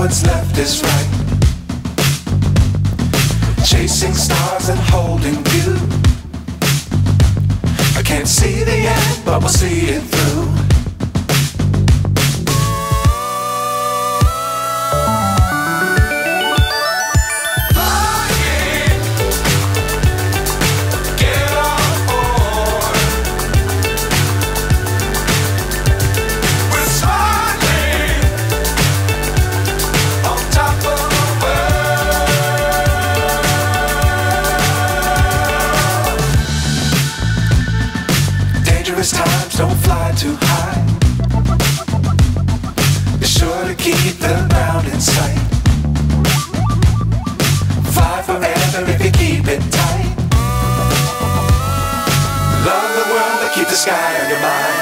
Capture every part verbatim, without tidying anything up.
what's left is right. Chasing stars and holding you. I can't see the end, but we'll see it through. Times don't fly too high. Be sure to keep the ground in sight. Fly forever if you keep it tight. Love the world but keep the sky on your mind.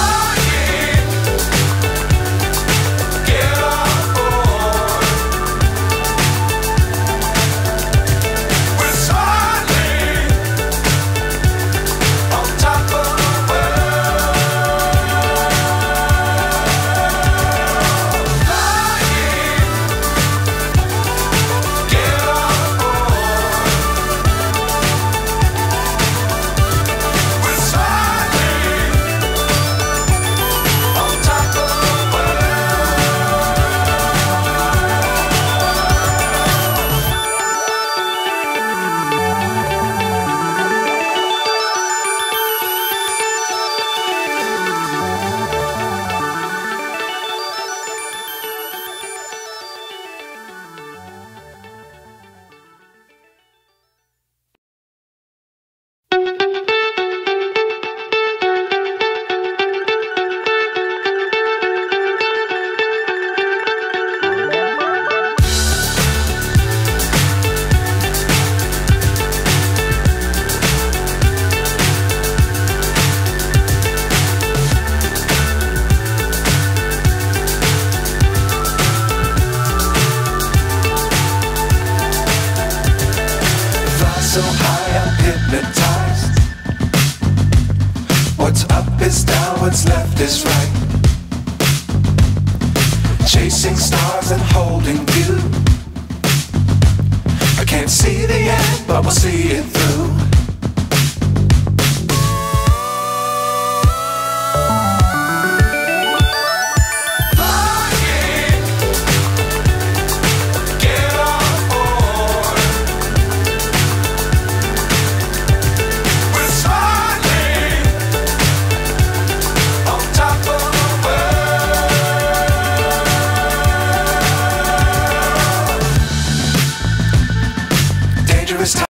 So high I'm hypnotized. What's up is down, what's left is right. Chasing stars and holding you. I can't see the end, but we'll see it through.